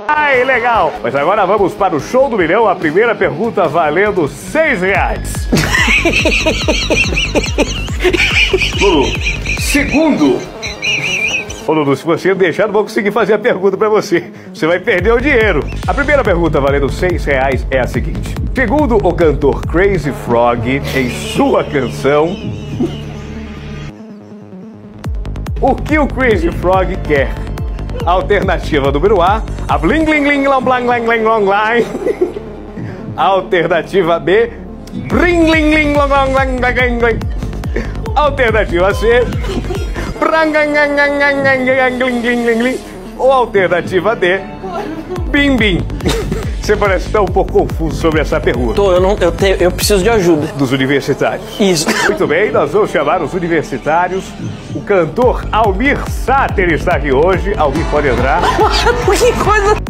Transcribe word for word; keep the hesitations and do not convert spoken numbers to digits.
Ai, legal! Mas agora vamos para o show do milhão. A primeira pergunta valendo seis reais. Lulu, segundo... Ô, Lulu, se você deixar, não vou conseguir fazer a pergunta pra você. Você vai perder o dinheiro. A primeira pergunta valendo seis reais é a seguinte. Segundo o cantor Crazy Frog, em sua canção... O que o Crazy Frog quer? Alternativa número A, a bling bling bling long blang blang blang long line. Alternativa B, bling bling bling long long blang blang blang. Alternativa C, brang gang gang gang gang gang gang gling gling gling gling. Ou alternativa D, bim bim. Você parece estar um pouco confuso sobre essa pergunta. Tô, eu, não, eu, te, eu preciso de ajuda. Dos universitários. Isso. Muito bem, nós vamos chamar os universitários. O cantor Almir Sater está aqui hoje. Almir, pode entrar. Que coisa